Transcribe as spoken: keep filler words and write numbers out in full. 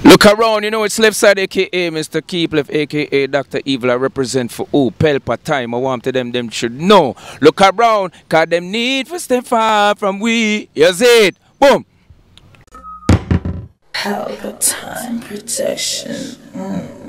Look around, you know it's Leftside aka Mister Keep Left aka Doctor Evil. I represent for who? Pelpa time. I want to them them should know. Look around, cause them need for step far from we. You see it? Boom. Pelpa time protection. Mm.